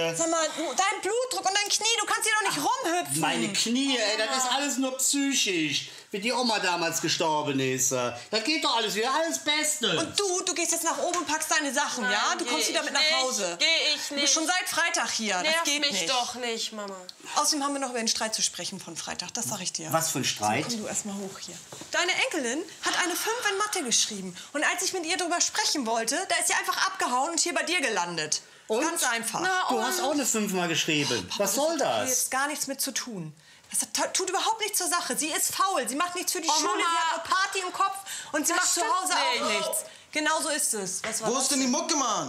hier. Sag mal, dein Blutdruck und dein Knie, du kannst hier doch nicht rumhüpfen. Meine Knie, ey, das ist alles nur psychisch. Wie die Oma damals gestorben ist. Das geht doch alles wieder, alles Beste. Und du gehst jetzt nach oben und packst deine Sachen, ja? Du kommst wieder mit nach Hause. Geh ich nicht. Du bist schon seit Freitag hier, das geht mich nicht. doch nicht, Mama. Außerdem haben wir noch über den Streit zu sprechen von Freitag, das sag ich dir. Was für ein Streit? So, komm du erst mal hoch hier. Deine Enkelin hat eine 5 in Mathe geschrieben. Und als ich mit ihr darüber sprechen wollte, da ist sie einfach abgehauen und hier bei dir gelandet. Und? Ganz einfach. Du hast auch eine 5 mal geschrieben. Was soll Das hat das? jetzt gar nichts mit zu tun. Das tut überhaupt nichts zur Sache. Sie ist faul. Sie macht nichts für die Schule. Mama. Sie hat eine Party im Kopf. Und sie macht zu Hause auch nichts. Genau so ist es. Wo ist denn die Mucke, Mann?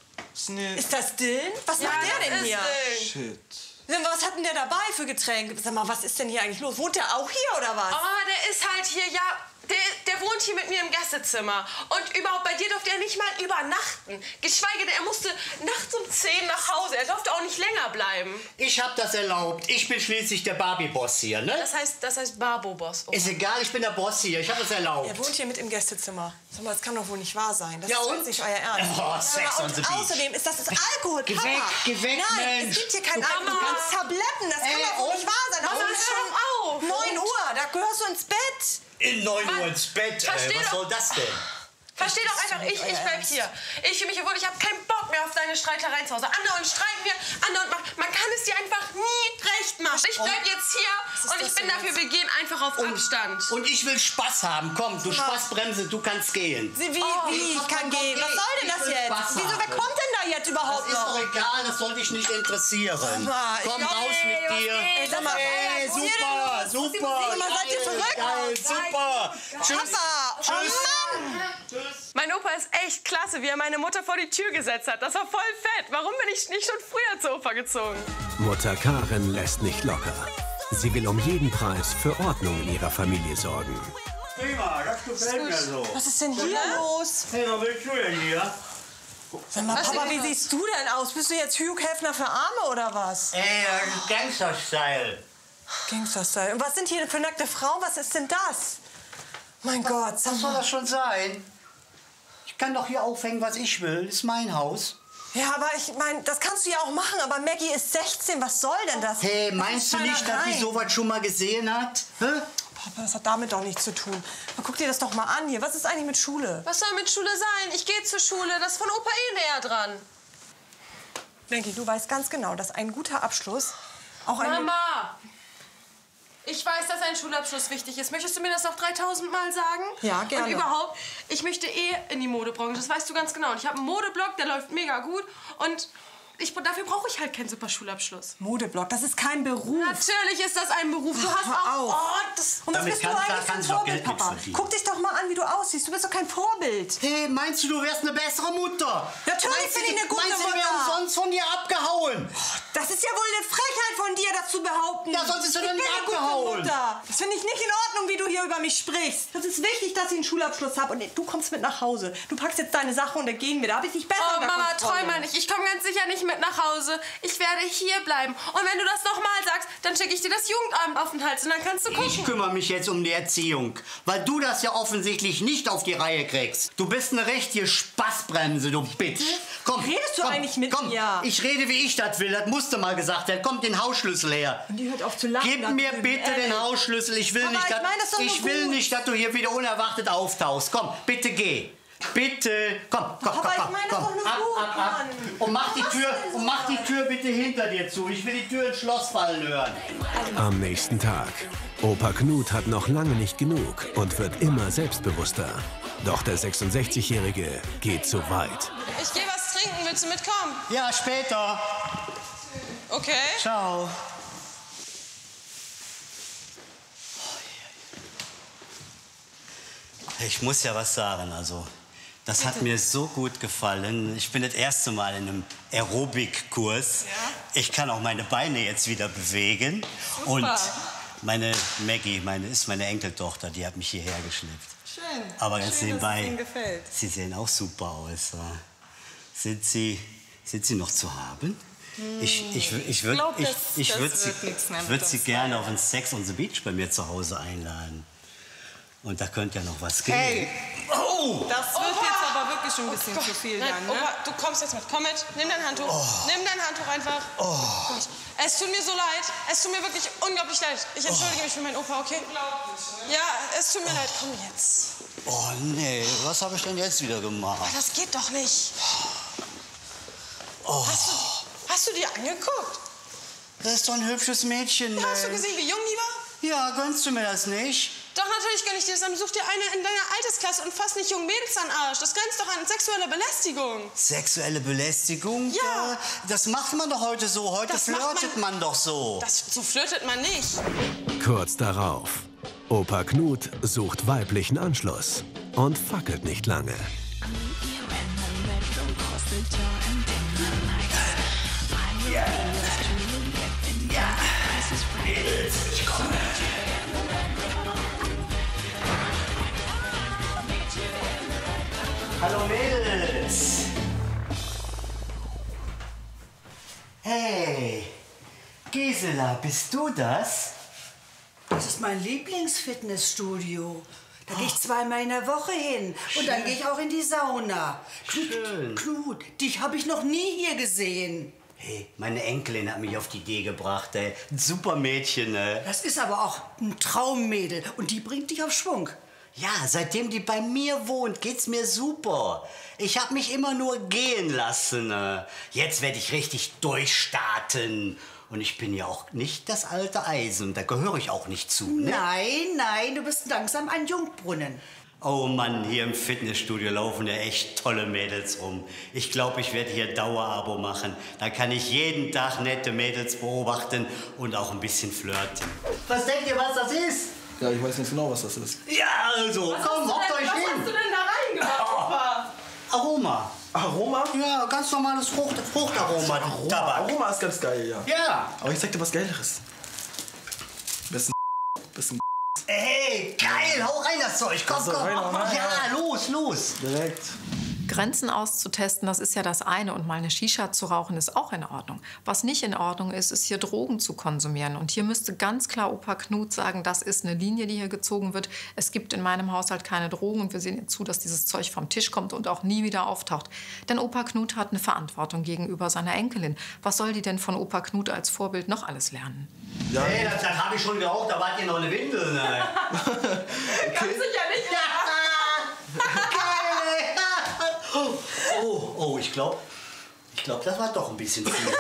Ist das Dylan? Was macht der denn hier? Shit. Was hat denn der dabei für Getränke? Sag mal, was ist denn hier eigentlich los? Wohnt der auch hier oder was? Oh, der ist halt hier, ja. Der wohnt hier mit mir im Gästezimmer. Und überhaupt, bei dir durfte er nicht mal übernachten. Geschweige denn, er musste nachts um 10 nach Hause. Er durfte auch nicht länger bleiben. Ich hab das erlaubt. Ich bin schließlich der Barbie-Boss hier, ne? Das heißt Barbo-Boss. Oh. Ist egal, ich bin der Boss hier. Ich hab das erlaubt. Er wohnt hier mit im Gästezimmer. Sag mal, das kann doch wohl nicht wahr sein. Das Ja, ist und? jetzt nicht euer Ernst. Oh, Sex on the Beach. Außerdem ist das Alkohol, Geh Papa. weg, geh weg, Nein, Mensch. es gibt hier kein Du Alkohol. Du kannst Tabletten. Das kann doch wohl nicht wahr sein. Mama, Das ist hör doch auf. schon 9 Uhr. Da gehörst du ins Bett. In 9 Uhr ins Bett, Versteh was doch. soll das denn? Versteh doch einfach, ich bleib hier. Ich fühle mich hier wohl, ich habe keinen Bock mehr auf deine Streitereien zu Hause. Andauernd streiten wir, andauernd man kann es dir einfach nie recht machen. Ich bleib jetzt hier und ich bin dafür, wir gehen einfach auf Abstand. Und ich will Spaß haben. Komm, du Spaßbremse, du kannst gehen. Wie? Ich kann gehen. Was soll denn das jetzt? Wieso, wer kommt denn da jetzt überhaupt Das ist noch? doch egal, das soll dich nicht interessieren. Komm raus mit dir. Sag mal, Ey, was ist hier denn super, los? super. Sag mal, seid ihr verrückt? Geil, super. Tschüss. Papa, oh Tschüss. Mann. Mein Opa ist echt klasse, wie er meine Mutter vor die Tür gesetzt hat. Das war voll fett. Warum bin ich nicht schon früher zur Opa gezogen? Mutter Karen lässt nicht locker. Sie will um jeden Preis für Ordnung in ihrer Familie sorgen. Prima, das gefällt mir so. Was ist denn hier los? Hey, was willst du denn hier? Sag mal, Papa, wie siehst du denn aus? Bist du jetzt Hugh Hefner für Arme oder was? Ey, Gangster-Style. Gangster-Style. Und was sind hier für nackte Frauen? Was ist denn das? Mein Gott, sag Was soll mal. das schon sein? Ich kann doch hier aufhängen, was ich will. Das ist mein Haus. Ja, aber ich meine, das kannst du ja auch machen. Aber Maggie ist 16. Was soll denn das? Hey, meinst du nicht, dass die sowas schon mal gesehen hat? Hä? Papa, das hat damit doch nichts zu tun. Aber guck dir das doch mal an hier. Was ist eigentlich mit Schule? Was soll mit Schule sein? Ich gehe zur Schule. Das ist von Opa eh näher dran. Maggie, du weißt ganz genau, dass ein guter Abschluss auch ein... Mama! Ich weiß, dass ein Schulabschluss wichtig ist. Möchtest du mir das noch 3000 Mal sagen? Ja, gerne. Und überhaupt, ich möchte eh in die Modebranche. Das weißt du ganz genau. Und ich habe einen Modeblog, der läuft mega gut. Und dafür brauche ich halt keinen super Schulabschluss. Modeblock, das ist kein Beruf. Natürlich ist das ein Beruf. Du hast hör auch... auf. Oh, Und was Damit bist du kannst eigentlich für ein du auch Vorbild, Geld mit Papa? verdienen. Guck dich doch mal an, wie du aussiehst. Du bist doch kein Vorbild. Hey, meinst du wärst eine bessere Mutter? Natürlich bin ich eine gute Meinst du, die wäre Mutter. umsonst von dir abgehauen? Das ist ja wohl eine Frechheit von dir, das zu behaupten. Ja, sonst ist er ich doch bin nicht eine gute abgehauen. Mutter. Das finde ich nicht in Ordnung, wie du hier über mich sprichst. Das ist wichtig, dass ich einen Schulabschluss habe. Und du kommst mit nach Hause. Du packst jetzt deine Sache und dann gehen wir. Da habe ich dich besser Oh, unter Mama, Kontrolle. träum mal nicht. Ich komme ganz sicher nicht mit nach Hause. Ich werde hier bleiben. Und wenn du das noch mal sagst, dann schicke ich dir das Jugendamt auf den Hals und dann kannst du gucken. Ich kümmere mich jetzt um die Erziehung, weil du das ja offensichtlich nicht auf die Reihe kriegst. Du bist eine richtige Spaßbremse, du Bitch. Komm, Redest du eigentlich mit komm, mir? Ich rede, wie ich das will. Das musste mal gesagt werden. Kommt den Hausschlüssel her. Und die hört auf zu lachen. Gib da mir drüben. bitte den Hausschlüssel. Ich will Aber nicht, ich meine das doch nur ich will gut. nicht, dass du hier wieder unerwartet auftauchst. Komm, bitte geh. Bitte, komm, Papa, ich meine das doch nur gut, Mann. Und mach die Tür bitte hinter dir zu. Ich will die Tür ins Schloss fallen hören. Am nächsten Tag. Opa Knut hat noch lange nicht genug und wird immer selbstbewusster. Doch der 66-Jährige geht zu weit. Ich gehe was trinken. Willst du mitkommen? Ja, später. Okay. Ciao. Ich muss ja was sagen, also das hat mir so gut gefallen. Ich bin das erste Mal in einem Aerobic-Kurs. Ja? Ich kann auch meine Beine jetzt wieder bewegen. Super. Und meine Maggie, ist meine Enkeltochter, die hat mich hierher geschleppt. Schön. Aber ganz Schön, dass es nebenbei, Ihnen gefällt. Sie sehen auch super aus. Sind Sie noch zu haben? Ich würde glaub, das würd wird nichts mehr mit würd Sie uns gerne auf ein Sex on the Beach bei mir zu Hause einladen. Und da könnte ja noch was gehen. Das wird jetzt aber wirklich schon ein bisschen zu viel Nein, dann, ne? Opa, du kommst jetzt mit. Komm mit, nimm dein Handtuch. Nimm dein Handtuch einfach. Gut. Es tut mir so leid. Es tut mir wirklich unglaublich leid. Ich entschuldige mich für meinen Opa, okay? Ja, es tut mir leid. Komm jetzt. Oh, nee. Was habe ich denn jetzt wieder gemacht? Das geht doch nicht. Hast du dir angeguckt? Das ist doch ein hübsches Mädchen. Ja, hast du gesehen, wie jung die war? Ja, gönnst du mir das nicht? Doch, natürlich gönn ich dir das. Dann such dir eine in deiner Altersklasse und fass nicht jungen Mädels an den Arsch. Das grenzt doch an sexuelle Belästigung. Sexuelle Belästigung? Ja. Das macht man doch heute so. Heute Das macht flirtet man doch so. So flirtet man nicht. Kurz darauf. Opa Knut sucht weiblichen Anschluss und fackelt nicht lange. Ich komme. Hallo Mädels. Hey, Gisela, bist du das? Das ist mein Lieblingsfitnessstudio. Da gehe ich zweimal in der Woche hin. Und dann gehe ich auch in die Sauna. Schön. Knut, dich habe ich noch nie hier gesehen. Hey, meine Enkelin hat mich auf die Idee gebracht, ey. Ein super Mädchen, ey. Das ist aber auch ein Traummädel. Und die bringt dich auf Schwung. Ja, seitdem die bei mir wohnt, geht's mir super. Ich hab mich immer nur gehen lassen. Jetzt werde ich richtig durchstarten. Und ich bin ja auch nicht das alte Eisen. Da gehöre ich auch nicht zu, ne? Nein, du bist langsam ein Jungbrunnen. Oh Mann, hier im Fitnessstudio laufen ja echt tolle Mädels rum. Ich glaube, ich werde hier Dauerabo machen. Da kann ich jeden Tag nette Mädels beobachten und auch ein bisschen flirten. Was denkt ihr, was das ist? Ja, ich weiß nicht genau, was das ist. Ja, also, komm, hockt euch hin. Was hast du denn da reingemacht, Opa? Aroma. Aroma? Ja, ganz normales Fruchtaroma. Tabak. Aroma ist ganz geil, ja. Ja. Aber ich zeig dir was Geileres. Bisschen Hey, geil, hau rein das Zeug. Komm, Also komm. rein, hau rein, Ja, los. direkt. Grenzen auszutesten, das ist ja das eine. Und mal eine Shisha zu rauchen, ist auch in Ordnung. Was nicht in Ordnung ist, ist hier Drogen zu konsumieren. Und hier müsste ganz klar Opa Knut sagen, das ist eine Linie, die hier gezogen wird. Es gibt in meinem Haushalt keine Drogen und wir sehen zu, dass dieses Zeug vom Tisch kommt und auch nie wieder auftaucht. Denn Opa Knut hat eine Verantwortung gegenüber seiner Enkelin. Was soll die denn von Opa Knut als Vorbild noch alles lernen? Ja. Hey, das habe ich schon geraucht, da wart ihr noch eine Windel. Ne? Kannst du ja nicht mehr. Oh, ich glaube, das war doch ein bisschen viel.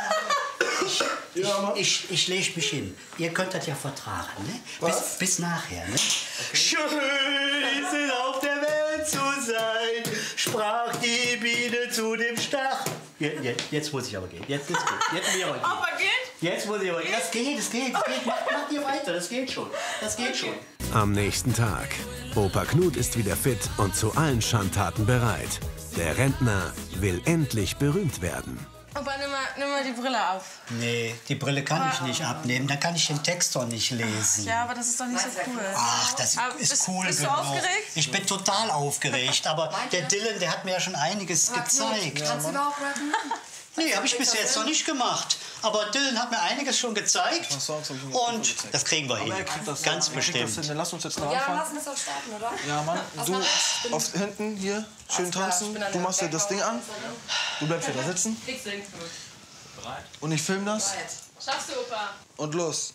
Ich lege mich hin. Ihr könnt das ja vertragen, ne? Bis nachher, ne? Okay. Schön ist es auf der Welt zu sein, sprach die Biene zu dem Stach. Jetzt muss ich aber gehen. Jetzt ist gut. Jetzt muss ich aber gehen. Opa geht? Jetzt muss ich aber gehen. Das geht. Macht ihr weiter, das geht schon. Am nächsten Tag. Opa Knut ist wieder fit und zu allen Schandtaten bereit. Der Rentner will endlich berühmt werden. Opa, nimm mal die Brille auf. Nee, die Brille kann ich nicht abnehmen. Da kann ich den Text doch nicht lesen. Ja, aber das ist doch nicht so cool. Ach, das Aber ist cool. bist du genau. aufgeregt? Ich bin total aufgeregt. Aber der Dylan, der hat mir ja schon einiges gezeigt. Kannst du überhaupt rappen? Nee, habe ich bis jetzt noch nicht gemacht. Aber Dylan hat mir einiges schon gezeigt. Und das kriegen wir hin. Ganz bestimmt. Dann lass uns jetzt noch Ja, anfangen. lass uns doch starten, oder? Ja, Mann. Du auf hinten hier schön tanzen. Du machst dir das Ding an. Du bleibst wieder sitzen. Und ich film das. Schaffst du, Opa? Und los.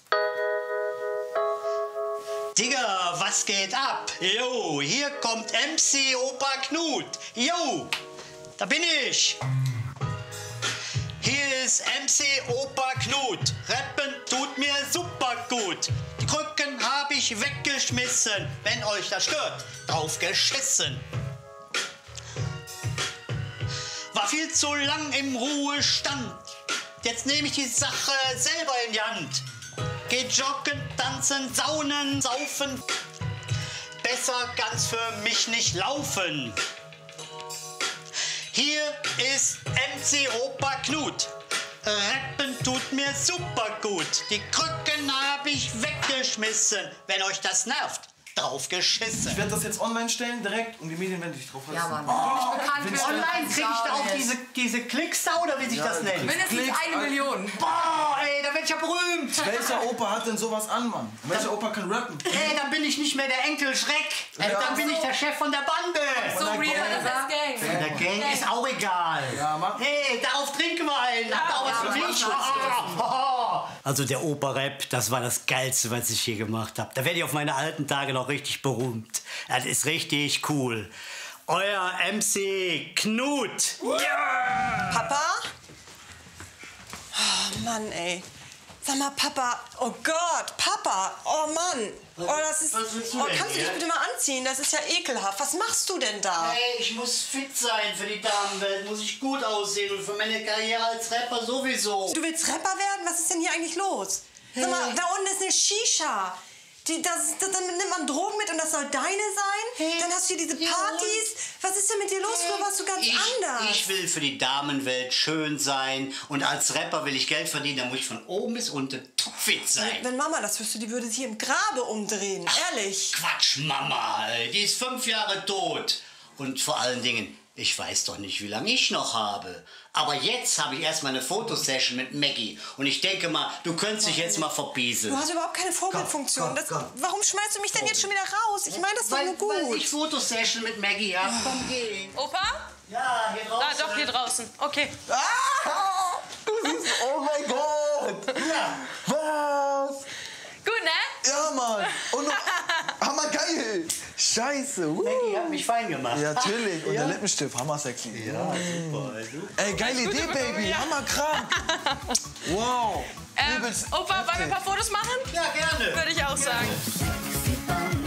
Digga, was geht ab? Jo, hier kommt MC Opa Knut. Jo, da bin ich. Hier ist MC Opa Knut. Rappen tut mir super gut. Die Krücken habe ich weggeschmissen. Wenn euch das stört, drauf geschissen. War viel zu lang im Ruhestand. Jetzt nehme ich die Sache selber in die Hand. Geh joggen, tanzen, saunen, saufen. Besser kann's für mich nicht laufen. Hier ist MC Opa Knut. Rappen tut mir super gut. Die Krücken habe ich weggeschmissen. Wenn euch das nervt, drauf geschissen. Ich werde das jetzt online stellen, direkt. Und die Medien werden dich drauf lassen. Ja, Mann. Online krieg ich da auch diese Klicks da, oder wie sich das nennt? Mindestens 1 Million. Boah, ey, da werd ich ja berühmt. Welcher Opa hat denn sowas an, Mann? Welcher Opa kann rappen? Hey, dann bin ich nicht mehr der Enkel Schreck. Dann bin ich der Chef von der Bande. So real, das ist Gang. Der Gang ist auch egal. Ja, mach. Hey, darauf trinken wir einen. Habt ihr auch was für mich? Also der Oper-Rap, das war das Geilste, was ich hier gemacht habe. Da werde ich auf meine alten Tage noch richtig berühmt. Das ist richtig cool. Euer MC Knut. Ja! Papa? Oh Mann, ey. Sag mal, Papa. Oh Gott, Papa. Oh Mann. Oh, das ist. Oh, kannst du dich bitte mal anziehen? Das ist ja ekelhaft. Was machst du denn da? Hey, ich muss fit sein für die Damenwelt. Muss ich gut aussehen und für meine Karriere als Rapper sowieso. Du willst Rapper werden? Was ist denn hier eigentlich los? Sag mal, da unten ist eine Shisha. Dann nimmt man Drogen mit und das soll deine sein? Hey. Dann hast du hier diese Partys. Was ist denn mit dir los? Früher warst du ganz anders. Ich will für die Damenwelt schön sein und als Rapper will ich Geld verdienen, dann muss ich von oben bis unten topfit sein. Wenn Mama das wüsste, die würde sich im Grabe umdrehen. Ehrlich. Quatsch, Mama. Die ist 5 Jahre tot. Und vor allen Dingen, ich weiß doch nicht, wie lange ich noch habe. Aber jetzt habe ich erst mal eine Fotosession mit Maggie. Und ich denke mal, du könntest dich jetzt mal verbieseln. Du hast überhaupt keine Vorbildfunktion. Warum schmeißt du mich denn jetzt schon wieder raus? Ich meine das doch nur gut. Weil ich Fotosession mit Maggie habe. Komm, geh. Opa? Ja, hier draußen. Ah, doch, hier draußen. Okay. Ah, du siehst, oh mein Gott. Ja. Was? Gut, ne? Ja, Mann. Und hammergeil. Scheiße. Maggie hat mich fein gemacht. Ja, natürlich. Und der Lippenstift, hammer sexy. Ja, super. Ey, geile Idee, Baby. Hammerkrank. Wow. Opa, wollen wir ein paar Fotos machen? Ja, gerne. Würde ich auch sagen.